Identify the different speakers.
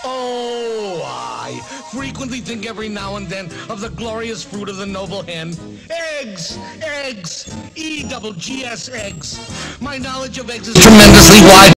Speaker 1: Oh, I frequently think every now and then of the glorious fruit of the noble hen. Eggs! Eggs! E-double-G-S eggs. My knowledge of eggs is tremendously wide.